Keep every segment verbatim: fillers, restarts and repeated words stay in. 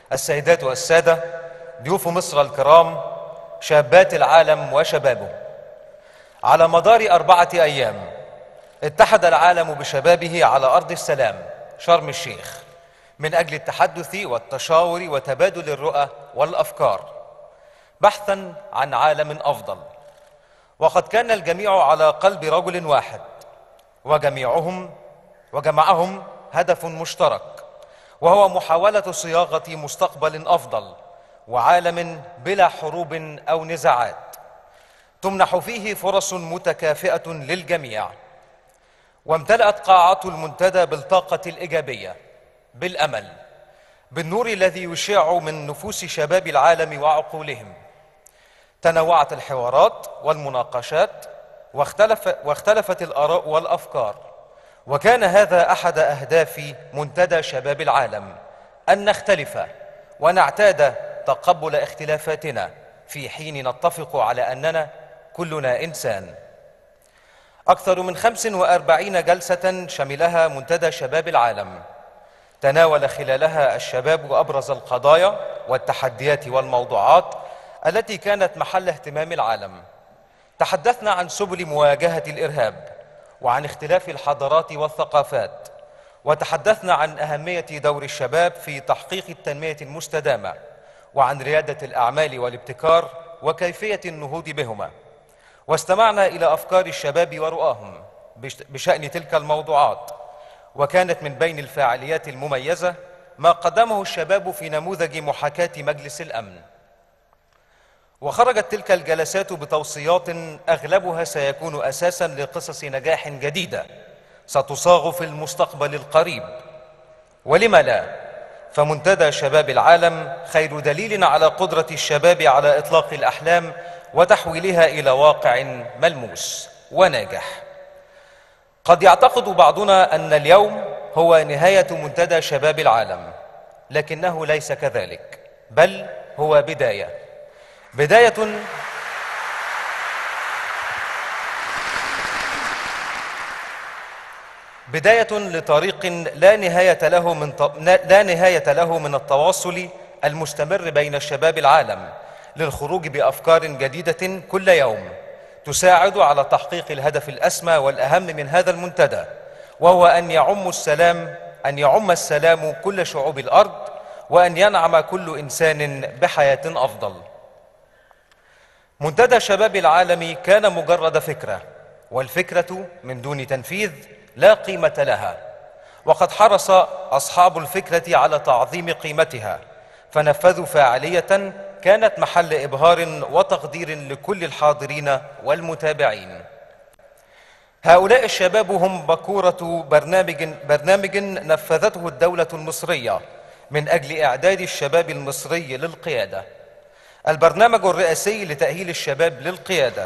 السيدات والسادة، ضيوف مصر الكرام، شابات العالم وشبابه، على مدار أربعة أيام اتحد العالم بشبابه على أرض السلام شرم الشيخ من أجل التحدث والتشاور وتبادل الرؤى والأفكار بحثاً عن عالم أفضل. وقد كان الجميع على قلب رجل واحد، وجميعهم وجمعهم هدف مشترك، وهو محاولة صياغة مستقبل أفضل وعالم بلا حروب أو نزاعات تمنح فيه فرص متكافئة للجميع. وامتلأت قاعة المنتدى بالطاقة الإيجابية، بالأمل، بالنور الذي يشع من نفوس شباب العالم وعقولهم. تنوعت الحوارات والمناقشات واختلف واختلفت الآراء والأفكار، وكان هذا أحد أهداف منتدى شباب العالم، أن نختلف ونعتاد تقبل اختلافاتنا في حين نتفق على أننا كلنا إنسان. أكثر من خمس وأربعين جلسة شملها منتدى شباب العالم، تناول خلالها الشباب أبرز القضايا والتحديات والموضوعات التي كانت محل اهتمام العالم. تحدثنا عن سبل مواجهة الإرهاب، وعن اختلاف الحضارات والثقافات، وتحدثنا عن أهمية دور الشباب في تحقيق التنمية المستدامة، وعن ريادة الأعمال والابتكار وكيفية النهوض بهما. واستمعنا إلى أفكار الشباب ورؤاهم بشأن تلك الموضوعات. وكانت من بين الفعاليات المميزة ما قدمه الشباب في نموذج محاكاة مجلس الأمن. وخرجت تلك الجلسات بتوصيات أغلبها سيكون أساساً لقصص نجاح جديدة ستصاغ في المستقبل القريب. ولم لا؟ فمنتدى شباب العالم خير دليل على قدرة الشباب على إطلاق الأحلام وتحويلها إلى واقع ملموس وناجح. قد يعتقد بعضنا أن اليوم هو نهاية منتدى شباب العالم، لكنه ليس كذلك، بل هو بداية بداية بداية لطريق لا نهاية له من لا نهاية له من التواصل المستمر بين الشباب العالم للخروج بأفكار جديدة كل يوم تساعد على تحقيق الهدف الأسمى والأهم من هذا المنتدى، وهو أن يعم السلام أن يعم السلام كل شعوب الأرض، وأن ينعم كل إنسان بحياة أفضل. منتدى شباب العالم كان مجرد فكرة، والفكرة من دون تنفيذ لا قيمة لها. وقد حرص أصحاب الفكرة على تعظيم قيمتها، فنفذوا فاعلية كانت محل إبهار وتقدير لكل الحاضرين والمتابعين. هؤلاء الشباب هم بكورة برنامج, برنامج نفذته الدولة المصرية من أجل إعداد الشباب المصري للقيادة، البرنامج الرئاسي لتأهيل الشباب للقيادة.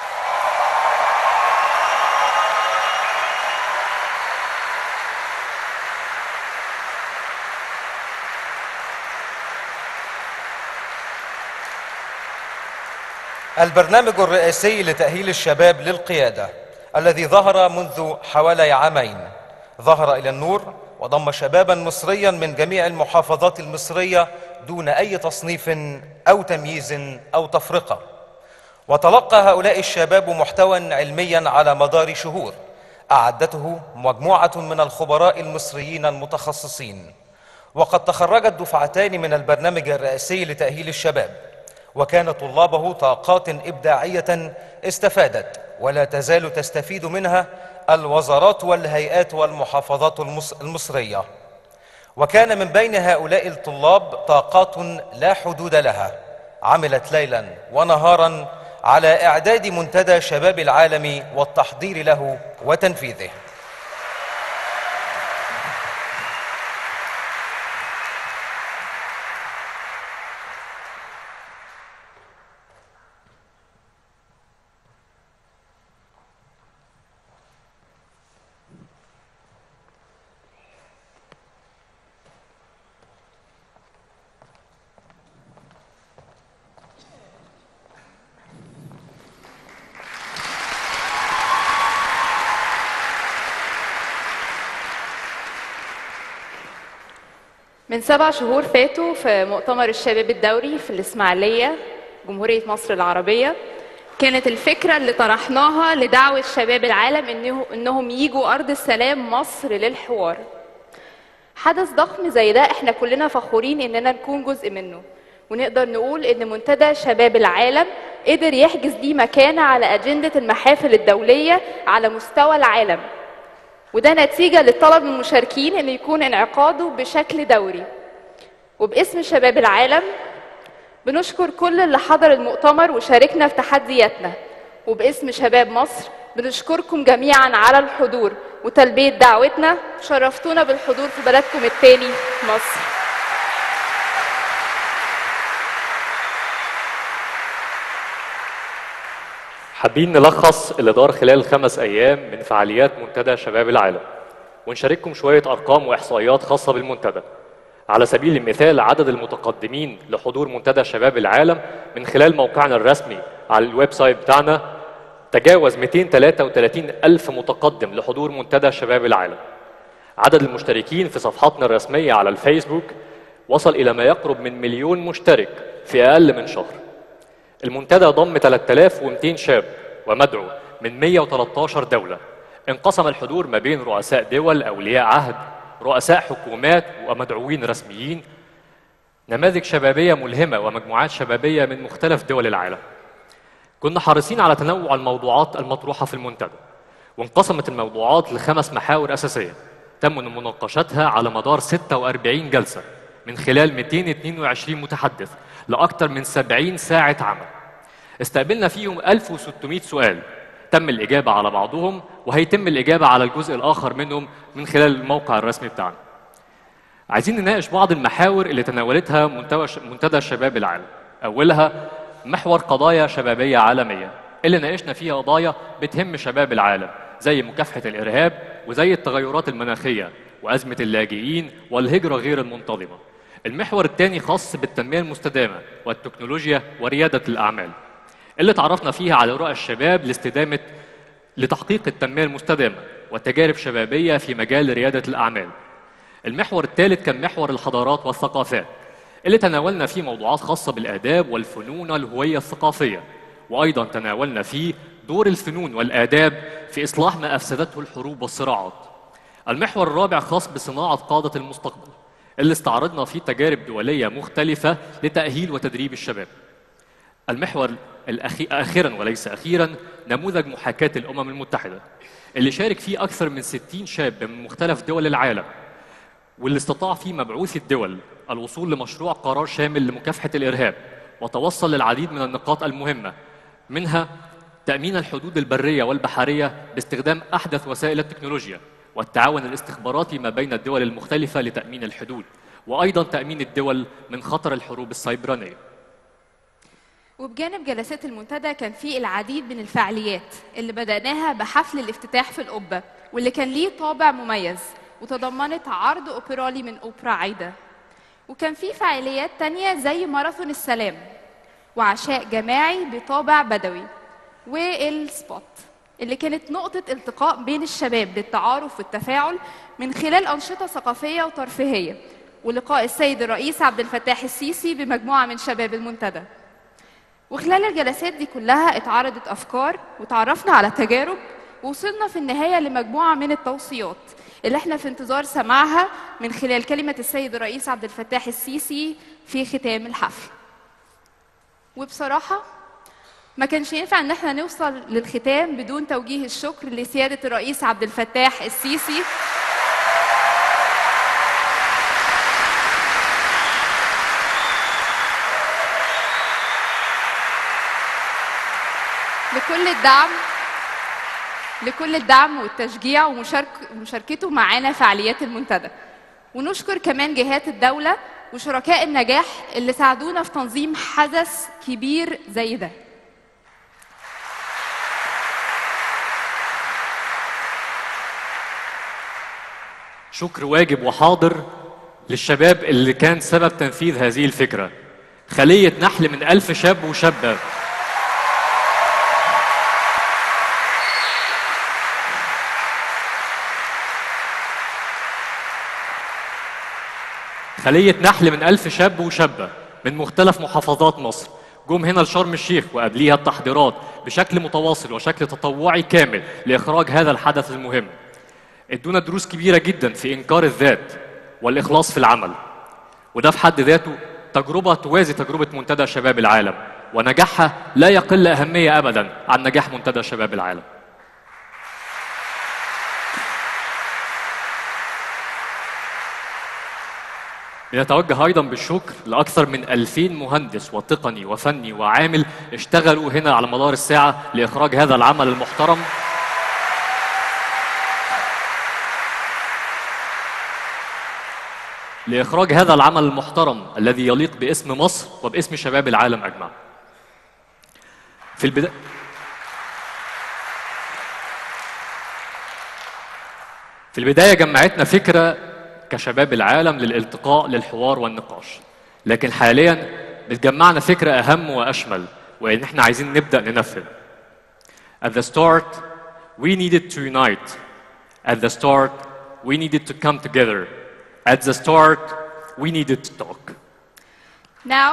البرنامج الرئاسي لتأهيل الشباب للقيادة الذي ظهر منذ حوالي عامين ظهر إلى النور وضم شبابا مصريا من جميع المحافظات المصرية دون أي تصنيف أو تمييز أو تفرقة. وتلقى هؤلاء الشباب محتوى علميا على مدار شهور أعدته مجموعة من الخبراء المصريين المتخصصين. وقد تخرجت دفعتان من البرنامج الرئاسي لتأهيل الشباب، وكان طلابه طاقات إبداعية استفادت ولا تزال تستفيد منها الوزارات والهيئات والمحافظات المصرية. وكان من بين هؤلاء الطلاب طاقات لا حدود لها عملت ليلا ونهارا على إعداد منتدى شباب العالم والتحضير له وتنفيذه. من سبع شهور فاتوا في مؤتمر الشباب الدوري في الإسماعيلية جمهورية مصر العربية، كانت الفكرة اللي طرحناها لدعوة شباب العالم إنه إنهم يجوا أرض السلام مصر للحوار. حدث ضخم زي ده احنا كلنا فخورين إننا نكون جزء منه، ونقدر نقول إن منتدى شباب العالم قدر يحجز ليه مكانة على أجندة المحافل الدولية على مستوى العالم، وده نتيجة للطلب من المشاركين إنه يكون انعقاده بشكل دوري. وباسم شباب العالم بنشكر كل اللي حضر المؤتمر وشاركنا في تحدياتنا، وباسم شباب مصر بنشكركم جميعا على الحضور وتلبية دعوتنا. شرفتونا بالحضور في بلدكم التاني مصر. حابين نلخص اللي دار خلال خمس أيام من فعاليات منتدى شباب العالم، ونشارككم شوية أرقام وإحصائيات خاصة بالمنتدى. على سبيل المثال، عدد المتقدمين لحضور منتدى شباب العالم من خلال موقعنا الرسمي على الويب سايت بتاعنا تجاوز مئتين وثلاثة وثلاثين ألف متقدم لحضور منتدى شباب العالم. عدد المشتركين في صفحاتنا الرسمية على الفيسبوك وصل إلى ما يقرب من مليون مشترك في أقل من شهر. المنتدى ضم ثلاثة آلاف ومئتين شاب ومدعو من مئة وثلاثة عشر دولة. انقسم الحضور ما بين رؤساء دول، أولياء عهد، رؤساء حكومات ومدعوين رسميين، نماذج شبابية ملهمة ومجموعات شبابية من مختلف دول العالم. كنا حريصين على تنوع الموضوعات المطروحة في المنتدى، وانقسمت الموضوعات لخمس محاور أساسية تم مناقشتها على مدار ستة وأربعين جلسة من خلال مئتين واثنين وعشرين متحدث لأكثر من سبعين ساعة عمل. استقبلنا فيهم ألف وستمئة سؤال تم الإجابة على بعضهم، وهيتم الإجابة على الجزء الآخر منهم من خلال الموقع الرسمي بتاعنا. عايزين نناقش بعض المحاور اللي تناولتها منتدى شباب العالم. أولها محور قضايا شبابية عالمية، اللي ناقشنا فيها قضايا بتهم شباب العالم زي مكافحة الإرهاب وزي التغيرات المناخية وأزمة اللاجئين والهجرة غير المنتظمة. المحور الثاني خاص بالتنمية المستدامة والتكنولوجيا وريادة الأعمال، اللي تعرفنا فيها على رؤى الشباب لاستدامة لتحقيق التنمية المستدامة وتجارب شبابية في مجال ريادة الأعمال. المحور الثالث كان محور الحضارات والثقافات، اللي تناولنا فيه موضوعات خاصة بالآداب والفنون والهوية الثقافية، وأيضا تناولنا فيه دور الفنون والآداب في إصلاح ما أفسدته الحروب والصراعات. المحور الرابع خاص بصناعة قادة المستقبل، اللي استعرضنا فيه تجارب دولية مختلفة لتأهيل وتدريب الشباب. المحور الأخي... آخراً وليس أخيراً نموذج محاكاة الأمم المتحدة، اللي شارك فيه أكثر من ستين شاب من مختلف دول العالم، واللي استطاع فيه مبعوث الدول الوصول لمشروع قرار شامل لمكافحة الإرهاب، وتوصل للعديد من النقاط المهمة، منها تأمين الحدود البرية والبحرية باستخدام أحدث وسائل التكنولوجيا، والتعاون الاستخباراتي ما بين الدول المختلفة لتأمين الحدود، وأيضاً تأمين الدول من خطر الحروب السيبرانية. وبجانب جلسات المنتدى كان في العديد من الفعاليات اللي بدأناها بحفل الافتتاح في القبة، واللي كان ليه طابع مميز وتضمنت عرض أوبرالي من أوبرا عايدة. وكان في فعاليات تانية زي ماراثون السلام وعشاء جماعي بطابع بدوي، والسبوت اللي كانت نقطة التقاء بين الشباب للتعارف والتفاعل من خلال أنشطة ثقافية وترفيهية، ولقاء السيد الرئيس عبد الفتاح السيسي بمجموعة من شباب المنتدى. وخلال الجلسات دي كلها اتعرضت أفكار وتعرفنا على تجارب، ووصلنا في النهاية لمجموعة من التوصيات اللي احنا في انتظار سماعها من خلال كلمة السيد الرئيس عبد الفتاح السيسي في ختام الحفل. وبصراحة ما كانش ينفع ان احنا نوصل للختام بدون توجيه الشكر لسيادة الرئيس عبد الفتاح السيسي لكل الدعم لكل الدعم والتشجيع ومشاركته معانا في فعاليات المنتدى. ونشكر كمان جهات الدولة وشركاء النجاح اللي ساعدونا في تنظيم حدث كبير زي ده. شكر واجب وحاضر للشباب اللي كان سبب تنفيذ هذه الفكرة، خلية نحل من ألف شاب وشابة. خلية نحل من ألف شاب وشابة من مختلف محافظات مصر جم هنا لشرم الشيخ وقبليها التحضيرات بشكل متواصل وشكل تطوعي كامل لإخراج هذا الحدث المهم. ادونا دروس كبيرة جدا في إنكار الذات والإخلاص في العمل، وده في حد ذاته تجربة توازي تجربة منتدى شباب العالم، ونجاحها لا يقل أهمية أبدا عن نجاح منتدى شباب العالم. بنتوجه أيضا بالشكر لأكثر من ألفين مهندس وتقني وفني وعامل اشتغلوا هنا على مدار الساعة لإخراج هذا العمل المحترم لإخراج هذا العمل المحترم الذي يليق باسم مصر وباسم شباب العالم أجمع. في البداية في البداية جمعتنا فكرة كشباب العالم للالتقاء للحوار والنقاش، لكن حاليا بتجمعنا فكرة أهم وأشمل، وإن احنا عايزين نبدأ ننفذ. At the start we needed to unite. At the start we needed to come together. At the start we needed to talk. Now,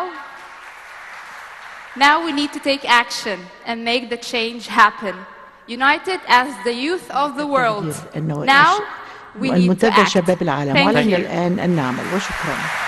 now we need to take action and make the change happen. United as the youth of the world. Now we need to المنتدى act. شباب العالم، Thank وعلينا you. الآن أن نعمل. وشكرا.